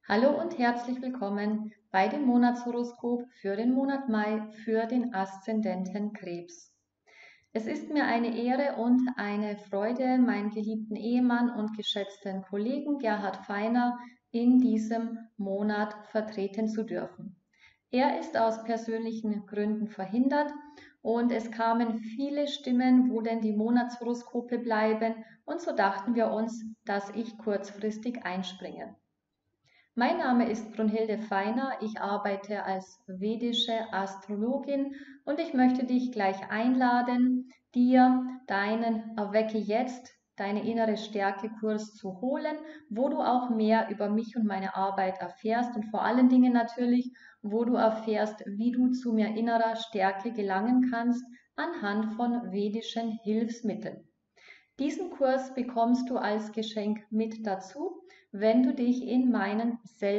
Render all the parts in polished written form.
Hallo und herzlich willkommen bei dem Monatshoroskop für den Monat Mai für den Aszendenten Krebs. Es ist mir eine Ehre und eine Freude, meinen geliebten Ehemann und geschätzten Kollegen Gerhard Feiner in diesem Monat vertreten zu dürfen. Er ist aus persönlichen Gründen verhindert und es kamen viele Stimmen, wo denn die Monatshoroskope bleiben, und so dachten wir uns, dass ich kurzfristig einspringe. Mein Name ist Brunhilde Feiner, ich arbeite als vedische Astrologin und ich möchte dich gleich einladen, dir deinen Erwecke jetzt, deine innere Stärke-Kurs zu holen, wo du auch mehr über mich und meine Arbeit erfährst und vor allen Dingen natürlich, wo du erfährst, wie du zu mehr innerer Stärke gelangen kannst anhand von vedischen Hilfsmitteln. Diesen Kurs bekommst du als Geschenk mit dazu, wenn du dich in meinen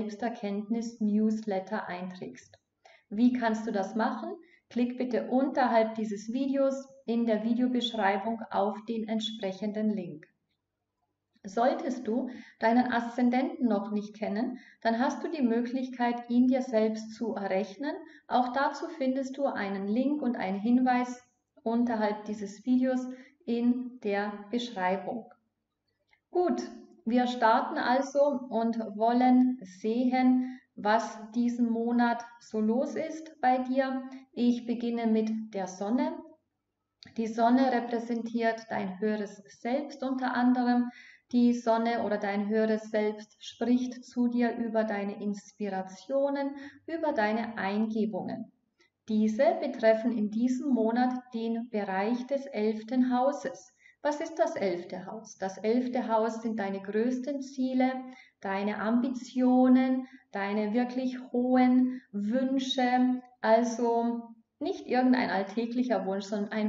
Selbsterkenntnis-Newsletter einträgst. Wie kannst du das machen? Klick bitte unterhalb dieses Videos in der Videobeschreibung auf den entsprechenden Link. Solltest du deinen Aszendenten noch nicht kennen, dann hast du die Möglichkeit, ihn dir selbst zu errechnen. Auch dazu findest du einen Link und einen Hinweis unterhalb dieses Videos in der Beschreibung. Gut, wir starten also und wollen sehen, was diesen Monat so los ist bei dir. Ich beginne mit der Sonne. Die Sonne repräsentiert dein höheres Selbst unter anderem. Die Sonne oder dein höheres Selbst spricht zu dir über deine Inspirationen, über deine Eingebungen. Diese betreffen in diesem Monat den Bereich des 11. Hauses. Was ist das 11. Haus? Das 11. Haus sind deine größten Ziele, deine Ambitionen, deine wirklich hohen Wünsche, also nicht irgendein alltäglicher Wunsch, sondern ein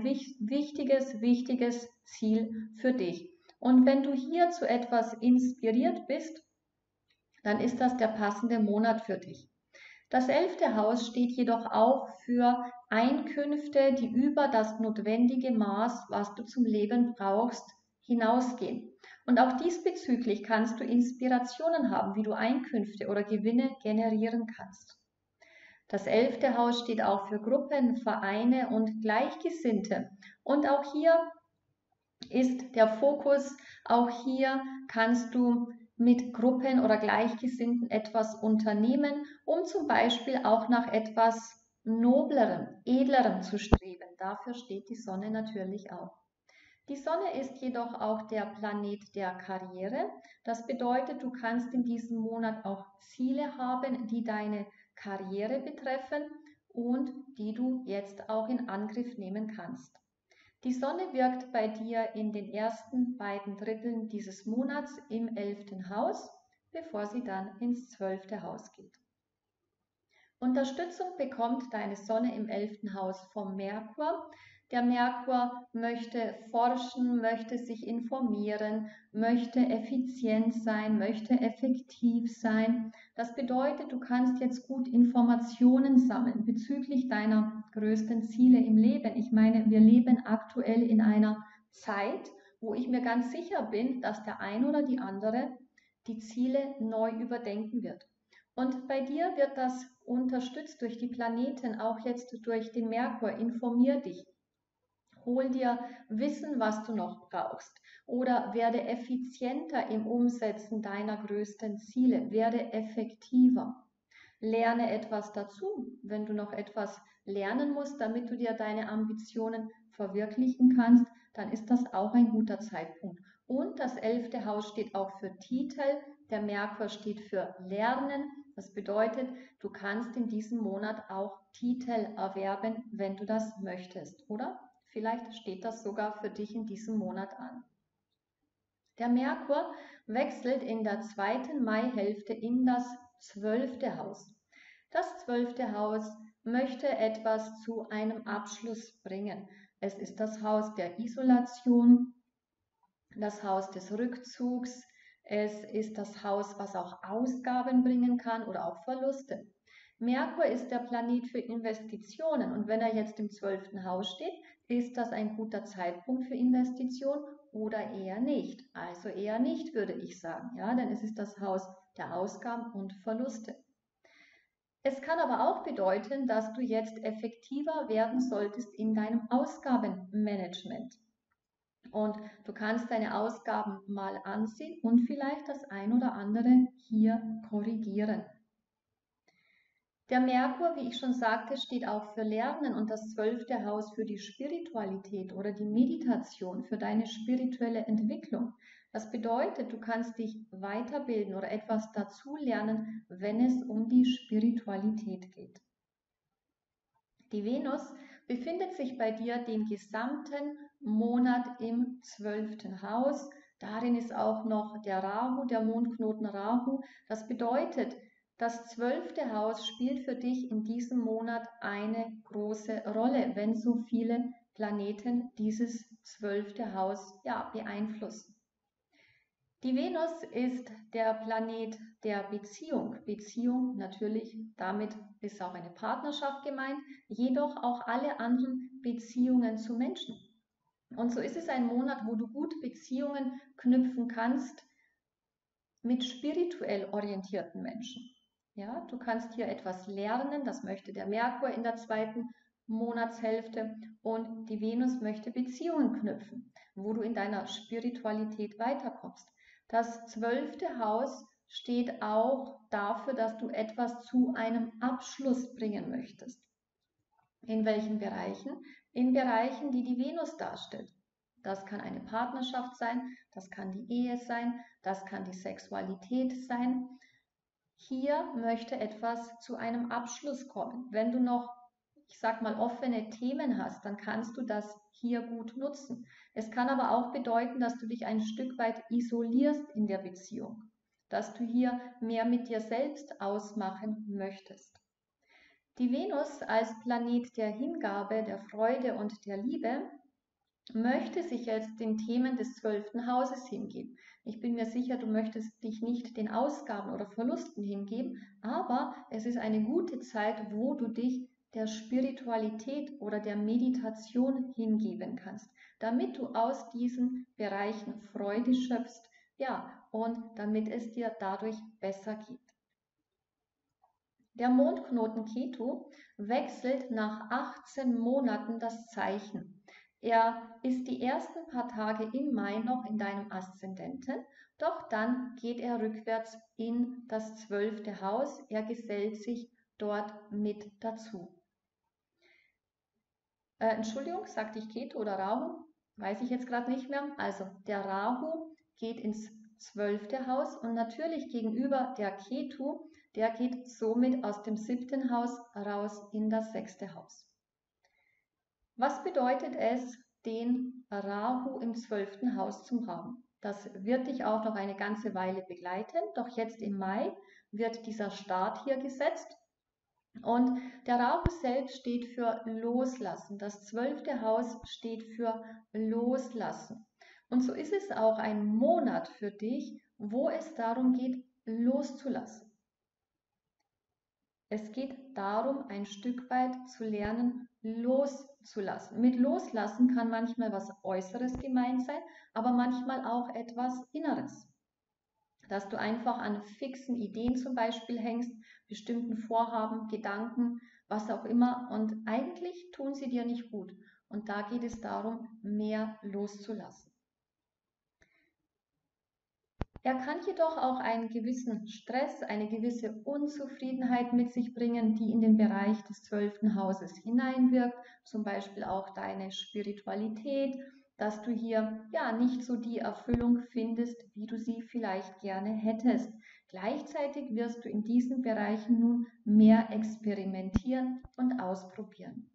wichtiges Ziel für dich. Und wenn du hier zu etwas inspiriert bist, dann ist das der passende Monat für dich. Das 11. Haus steht jedoch auch für Einkünfte, die über das notwendige Maß, was du zum Leben brauchst, hinausgehen. Und auch diesbezüglich kannst du Inspirationen haben, wie du Einkünfte oder Gewinne generieren kannst. Das 11. Haus steht auch für Gruppen, Vereine und Gleichgesinnte. Und auch hier ist der Fokus, auch hier kannst du mit Gruppen oder Gleichgesinnten etwas unternehmen, um zum Beispiel auch nach etwas Noblerem, Edlerem zu streben. Dafür steht die Sonne natürlich auch. Die Sonne ist jedoch auch der Planet der Karriere. Das bedeutet, du kannst in diesem Monat auch Ziele haben, die deine Karriere betreffen und die du jetzt auch in Angriff nehmen kannst. Die Sonne wirkt bei dir in den ersten beiden Dritteln dieses Monats im 11. Haus, bevor sie dann ins 12. Haus geht. Unterstützung bekommt deine Sonne im 11. Haus vom Merkur. Der Merkur möchte forschen, möchte sich informieren, möchte effizient sein, möchte effektiv sein. Das bedeutet, du kannst jetzt gut Informationen sammeln bezüglich deiner größten Ziele im Leben. Ich meine, wir leben aktuell in einer Zeit, wo ich mir ganz sicher bin, dass der ein oder die andere die Ziele neu überdenken wird. Und bei dir wird das unterstützt durch die Planeten, auch jetzt durch den Merkur. Informier dich. Hol dir Wissen, was du noch brauchst. Oder werde effizienter im Umsetzen deiner größten Ziele. Werde effektiver. Lerne etwas dazu, wenn du noch etwas lernen musst, damit du dir deine Ambitionen verwirklichen kannst, dann ist das auch ein guter Zeitpunkt. Und das 11. Haus steht auch für Titel, der Merkur steht für Lernen. Das bedeutet, du kannst in diesem Monat auch Titel erwerben, wenn du das möchtest, oder? Vielleicht steht das sogar für dich in diesem Monat an. Der Merkur wechselt in der zweiten Maihälfte in das 12. Haus. Das 12. Haus möchte etwas zu einem Abschluss bringen. Es ist das Haus der Isolation, das Haus des Rückzugs, es ist das Haus, was auch Ausgaben bringen kann oder auch Verluste. Merkur ist der Planet für Investitionen und wenn er jetzt im 12. Haus steht, ist das ein guter Zeitpunkt für Investitionen oder eher nicht? Also eher nicht, würde ich sagen, ja, denn es ist das Haus der Ausgaben und Verluste. Es kann aber auch bedeuten, dass du jetzt effektiver werden solltest in deinem Ausgabenmanagement. Und du kannst deine Ausgaben mal ansehen und vielleicht das ein oder andere hier korrigieren. Der Merkur, wie ich schon sagte, steht auch für Lernen und das 12. Haus für die Spiritualität oder die Meditation, für deine spirituelle Entwicklung. Das bedeutet, du kannst dich weiterbilden oder etwas dazulernen, wenn es um die Spiritualität geht. Die Venus befindet sich bei dir den gesamten Monat im 12. Haus. Darin ist auch noch der Rahu, der Mondknoten Rahu. Das bedeutet, das 12. Haus spielt für dich in diesem Monat eine große Rolle, wenn so viele Planeten dieses 12. Haus beeinflussen. Die Venus ist der Planet der Beziehung. Beziehung natürlich, damit ist auch eine Partnerschaft gemeint, jedoch auch alle anderen Beziehungen zu Menschen. Und so ist es ein Monat, wo du gut Beziehungen knüpfen kannst mit spirituell orientierten Menschen. Ja, du kannst hier etwas lernen, das möchte der Merkur in der 2. Monatshälfte und die Venus möchte Beziehungen knüpfen, wo du in deiner Spiritualität weiterkommst. Das 12. Haus steht auch dafür, dass du etwas zu einem Abschluss bringen möchtest. In welchen Bereichen? In Bereichen, die die Venus darstellt. Das kann eine Partnerschaft sein, das kann die Ehe sein, das kann die Sexualität sein. Hier möchte etwas zu einem Abschluss kommen. Wenn du noch, ich sag mal, offene Themen hast, dann kannst du das hier gut nutzen. Es kann aber auch bedeuten, dass du dich ein Stück weit isolierst in der Beziehung, dass du hier mehr mit dir selbst ausmachen möchtest. Die Venus als Planet der Hingabe, der Freude und der Liebe möchte sich jetzt den Themen des 12. Hauses hingeben. Ich bin mir sicher, du möchtest dich nicht den Ausgaben oder Verlusten hingeben, aber es ist eine gute Zeit, wo du dich der Spiritualität oder der Meditation hingeben kannst, damit du aus diesen Bereichen Freude schöpfst, und damit es dir dadurch besser geht. Der Mondknoten Ketu wechselt nach 18 Monaten das Zeichen. Er ist die ersten paar Tage im Mai noch in deinem Aszendenten, doch dann geht er rückwärts in das 12. Haus. Er gesellt sich dort mit dazu. Entschuldigung, sagte ich Ketu oder Rahu? Weiß ich jetzt gerade nicht mehr. Also der Rahu geht ins 12. Haus und natürlich gegenüber der Ketu, der geht somit aus dem 7. Haus raus in das 6. Haus. Was bedeutet es, den Rahu im 12. Haus zu haben? Das wird dich auch noch eine ganze Weile begleiten, doch jetzt im Mai wird dieser Start hier gesetzt. Und der Rahu selbst steht für Loslassen. Das 12. Haus steht für Loslassen. Und so ist es auch ein Monat für dich, wo es darum geht, loszulassen. Es geht darum, ein Stück weit zu lernen, loszulassen. Mit Loslassen kann manchmal was Äußeres gemeint sein, aber manchmal auch etwas Inneres. Dass du einfach an fixen Ideen zum Beispiel hängst, bestimmten Vorhaben, Gedanken, was auch immer, und eigentlich tun sie dir nicht gut. Und da geht es darum, mehr loszulassen. Er kann jedoch auch einen gewissen Stress, eine gewisse Unzufriedenheit mit sich bringen, die in den Bereich des 12. Hauses hineinwirkt, zum Beispiel auch deine Spiritualität, dass du hier nicht so die Erfüllung findest, wie du sie vielleicht gerne hättest. Gleichzeitig wirst du in diesen Bereichen nun mehr experimentieren und ausprobieren.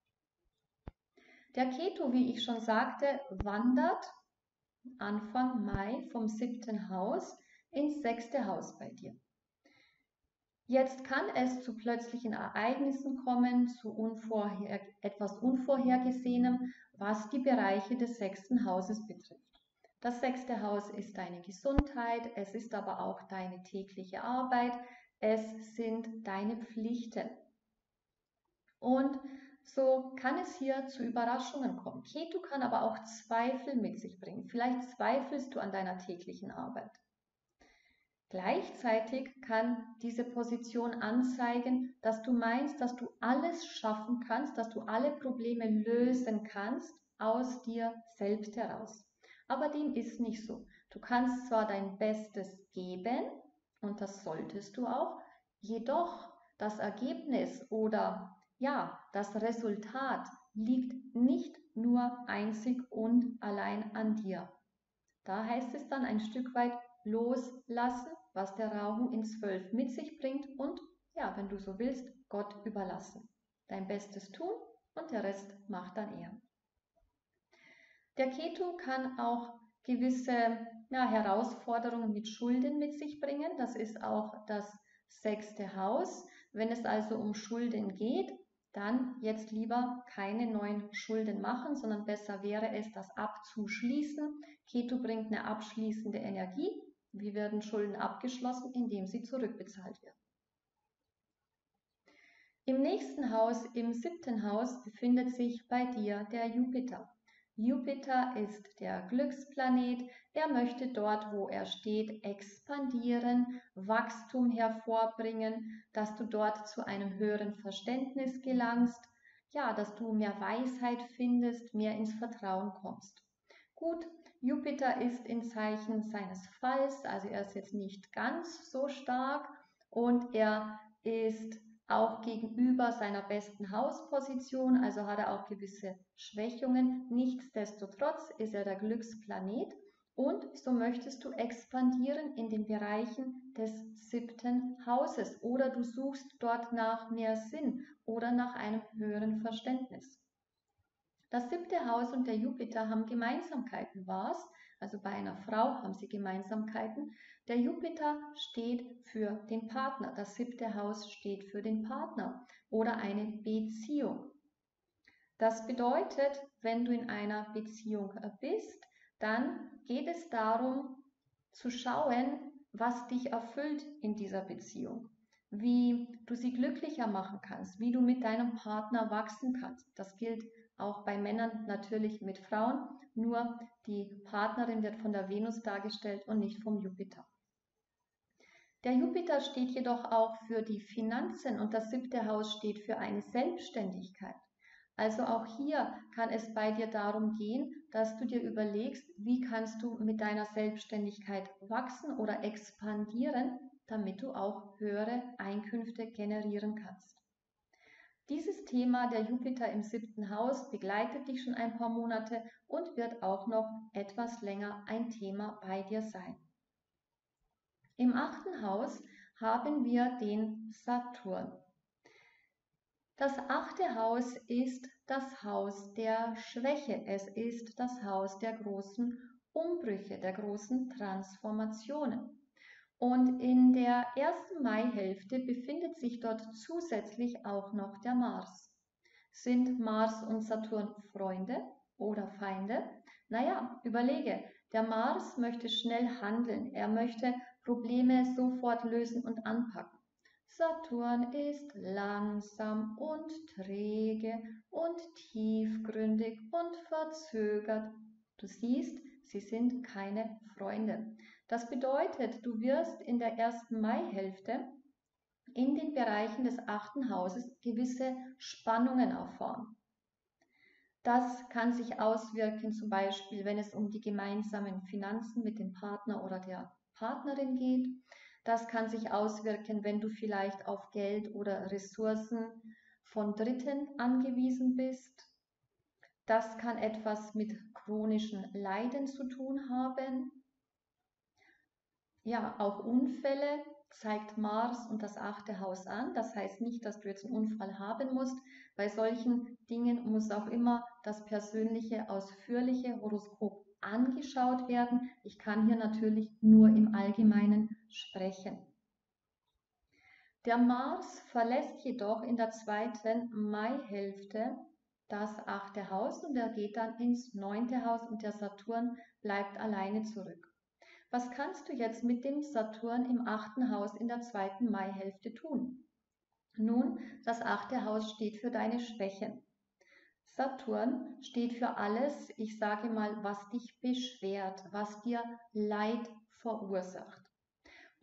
Der Ketu, wie ich schon sagte, wandert Anfang Mai vom 7. Haus ins 6. Haus bei dir. Jetzt kann es zu plötzlichen Ereignissen kommen, zu etwas Unvorhergesehenem, was die Bereiche des 6. Hauses betrifft. Das 6. Haus ist deine Gesundheit, es ist aber auch deine tägliche Arbeit, es sind deine Pflichten. Und so kann es hier zu Überraschungen kommen. Ketu kann aber auch Zweifel mit sich bringen. Vielleicht zweifelst du an deiner täglichen Arbeit. Gleichzeitig kann diese Position anzeigen, dass du meinst, dass du alles schaffen kannst, dass du alle Probleme lösen kannst aus dir selbst heraus. Aber dem ist nicht so. Du kannst zwar dein Bestes geben, und das solltest du auch, jedoch das Ergebnis oder ja, das Resultat liegt nicht nur einzig und allein an dir. Da heißt es dann ein Stück weit loslassen, was der Rahu in 12 mit sich bringt und, ja, wenn du so willst, Gott überlassen. Dein Bestes tun und der Rest macht dann er. Der Ketu kann auch gewisse Herausforderungen mit Schulden mit sich bringen. Das ist auch das 6. Haus. Wenn es also um Schulden geht, dann jetzt lieber keine neuen Schulden machen, sondern besser wäre es, das abzuschließen. Ketu bringt eine abschließende Energie. Wie werden Schulden abgeschlossen? Indem sie zurückbezahlt werden. Im nächsten Haus, im 7. Haus, befindet sich bei dir der Jupiter. Jupiter ist der Glücksplanet. Er möchte dort, wo er steht, expandieren, Wachstum hervorbringen, dass du dort zu einem höheren Verständnis gelangst, ja, dass du mehr Weisheit findest, mehr ins Vertrauen kommst. Gut, Jupiter ist in Zeichen seines Falls, also er ist jetzt nicht ganz so stark und er ist auch gegenüber seiner besten Hausposition, also hat er auch gewisse Schwächungen. Nichtsdestotrotz ist er der Glücksplanet und so möchtest du expandieren in den Bereichen des 7. Hauses oder du suchst dort nach mehr Sinn oder nach einem höheren Verständnis. Das 7. Haus und der Jupiter haben Gemeinsamkeiten. Was? Also bei einer Frau haben sie Gemeinsamkeiten. Der Jupiter steht für den Partner. Das 7. Haus steht für den Partner oder eine Beziehung. Das bedeutet, wenn du in einer Beziehung bist, dann geht es darum zu schauen, was dich erfüllt in dieser Beziehung, wie du sie glücklicher machen kannst, wie du mit deinem Partner wachsen kannst. Das gilt auch bei Männern, natürlich mit Frauen, nur die Partnerin wird von der Venus dargestellt und nicht vom Jupiter. Der Jupiter steht jedoch auch für die Finanzen und das 7. Haus steht für eine Selbstständigkeit. Also auch hier kann es bei dir darum gehen, dass du dir überlegst, wie kannst du mit deiner Selbstständigkeit wachsen oder expandieren, damit du auch höhere Einkünfte generieren kannst. Dieses Thema der Jupiter im 7. Haus begleitet dich schon ein paar Monate und wird auch noch etwas länger ein Thema bei dir sein. Im 8. Haus haben wir den Saturn. Das 8. Haus ist das Haus der Schwäche. Es ist das Haus der großen Umbrüche, der großen Transformationen. Und in der ersten Maihälfte befindet sich dort zusätzlich auch noch der Mars. Sind Mars und Saturn Freunde oder Feinde? Naja, überlege, der Mars möchte schnell handeln, er möchte Probleme sofort lösen und anpacken. Saturn ist langsam und träge und tiefgründig und verzögert. Du siehst, sie sind keine Freunde. Das bedeutet, du wirst in der ersten Maihälfte in den Bereichen des 8. Hauses gewisse Spannungen erfahren. Das kann sich auswirken, zum Beispiel, wenn es um die gemeinsamen Finanzen mit dem Partner oder der Partnerin geht. Das kann sich auswirken, wenn du vielleicht auf Geld oder Ressourcen von Dritten angewiesen bist. Das kann etwas mit chronischen Leiden zu tun haben. Ja, auch Unfälle zeigt Mars und das 8. Haus an. Das heißt nicht, dass du jetzt einen Unfall haben musst. Bei solchen Dingen muss auch immer das persönliche, ausführliche Horoskop angeschaut werden. Ich kann hier natürlich nur im Allgemeinen sprechen. Der Mars verlässt jedoch in der 2. Maihälfte das 8. Haus und er geht dann ins 9. Haus und der Saturn bleibt alleine zurück. Was kannst du jetzt mit dem Saturn im 8. Haus in der 2. Maihälfte tun? Nun, das 8. Haus steht für deine Schwächen. Saturn steht für alles, ich sage mal, was dich beschwert, was dir Leid verursacht.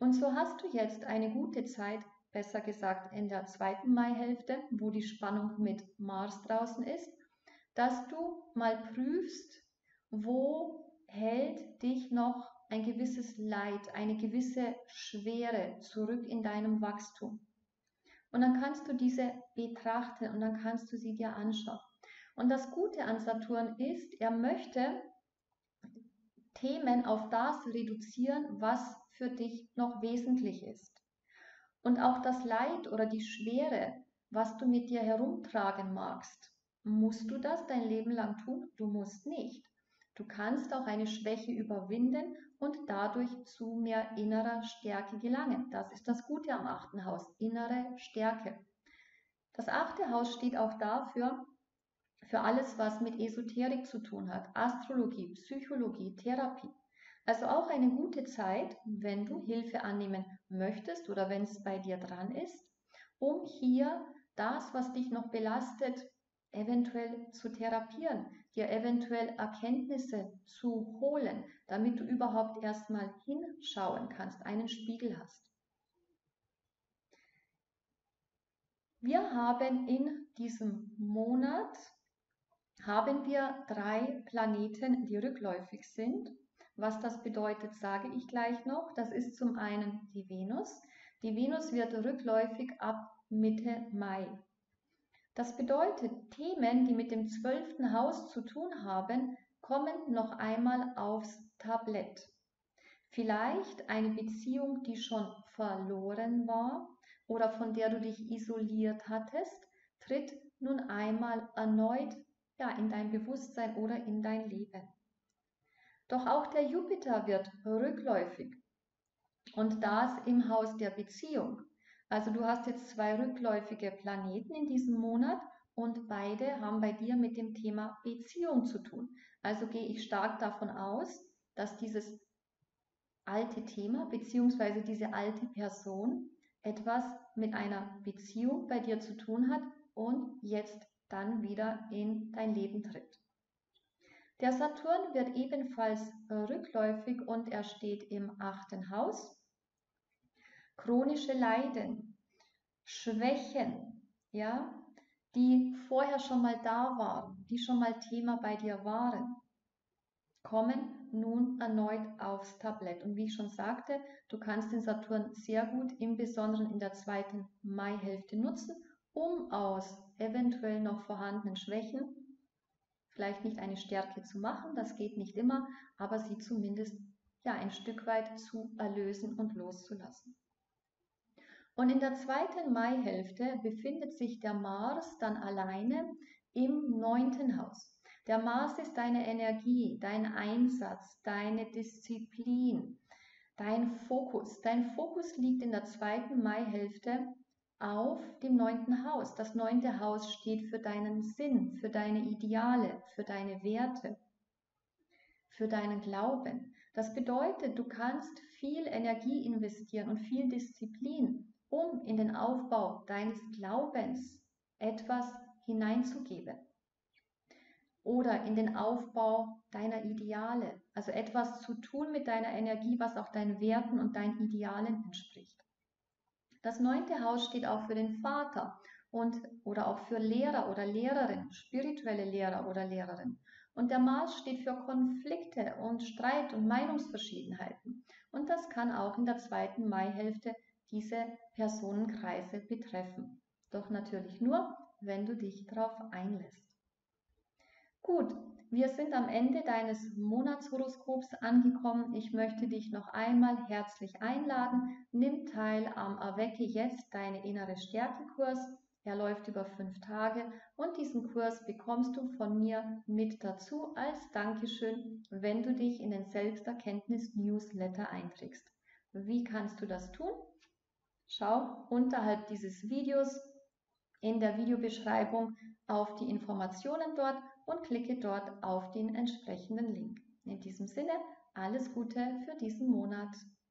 Und so hast du jetzt eine gute Zeit, besser gesagt in der zweiten Maihälfte, wo die Spannung mit Mars draußen ist, dass du mal prüfst, wo hält dich noch ein gewisses Leid, eine gewisse Schwere zurück in deinem Wachstum. Und dann kannst du diese betrachten und dann kannst du sie dir anschauen. Und das Gute an Saturn ist, er möchte Themen auf das reduzieren, was für dich noch wesentlich ist. Und auch das Leid oder die Schwere, was du mit dir herumtragen magst, musst du das dein Leben lang tun? Du musst nicht. Du kannst auch eine Schwäche überwinden und dadurch zu mehr innerer Stärke gelangen. Das ist das Gute am 8. Haus, innere Stärke. Das 8. Haus steht auch dafür, für alles, was mit Esoterik zu tun hat, Astrologie, Psychologie, Therapie. Also auch eine gute Zeit, wenn du Hilfe annehmen möchtest oder wenn es bei dir dran ist, um hier das, was dich noch belastet, eventuell zu therapieren, dir eventuell Erkenntnisse zu holen, damit du überhaupt erstmal hinschauen kannst, einen Spiegel hast. Wir haben in diesem Monat haben wir 3 Planeten, die rückläufig sind. Was das bedeutet, sage ich gleich noch. Das ist zum einen die Venus. Die Venus wird rückläufig ab Mitte Mai. Das bedeutet, Themen, die mit dem 12. Haus zu tun haben, kommen noch einmal aufs Tablett. Vielleicht eine Beziehung, die schon verloren war oder von der du dich isoliert hattest, tritt nun einmal erneut in dein Bewusstsein oder in dein Leben. Doch auch der Jupiter wird rückläufig und das im Haus der Beziehung. Also du hast jetzt 2 rückläufige Planeten in diesem Monat und beide haben bei dir mit dem Thema Beziehung zu tun. Also gehe ich stark davon aus, dass dieses alte Thema bzw. diese alte Person etwas mit einer Beziehung bei dir zu tun hat und jetzt dann wieder in dein Leben tritt. Der Saturn wird ebenfalls rückläufig und er steht im 8. Haus. Chronische Leiden, Schwächen, ja, die vorher schon mal da waren, die schon mal Thema bei dir waren, kommen nun erneut aufs Tablett. Und wie ich schon sagte, du kannst den Saturn sehr gut, im Besonderen in der zweiten Maihälfte nutzen, um aus eventuell noch vorhandenen Schwächen vielleicht nicht eine Stärke zu machen, das geht nicht immer, aber sie zumindest ein Stück weit zu erlösen und loszulassen. Und in der zweiten Maihälfte befindet sich der Mars dann alleine im 9. Haus. Der Mars ist deine Energie, dein Einsatz, deine Disziplin, dein Fokus. Dein Fokus liegt in der zweiten Maihälfte auf dem 9. Haus. Das 9. Haus steht für deinen Sinn, für deine Ideale, für deine Werte, für deinen Glauben. Das bedeutet, du kannst viel Energie investieren und viel Disziplin, um in den Aufbau deines Glaubens etwas hineinzugeben. Oder in den Aufbau deiner Ideale, also etwas zu tun mit deiner Energie, was auch deinen Werten und deinen Idealen entspricht. Das 9. Haus steht auch für den Vater oder auch für Lehrer oder Lehrerin, spirituelle Lehrer oder Lehrerin. Und der Mars steht für Konflikte und Streit und Meinungsverschiedenheiten. Und das kann auch in der zweiten Maihälfte diese Personenkreise betreffen. Doch natürlich nur, wenn du dich darauf einlässt. Gut, wir sind am Ende deines Monatshoroskops angekommen. Ich möchte dich noch einmal herzlich einladen. Nimm teil am Erwecke jetzt deine innere Stärke-Kurs. Er läuft über 5 Tage und diesen Kurs bekommst du von mir mit dazu als Dankeschön, wenn du dich in den Selbsterkenntnis-Newsletter einträgst. Wie kannst du das tun? Schau unterhalb dieses Videos in der Videobeschreibung auf die Informationen dort und klicke dort auf den entsprechenden Link. In diesem Sinne, alles Gute für diesen Monat.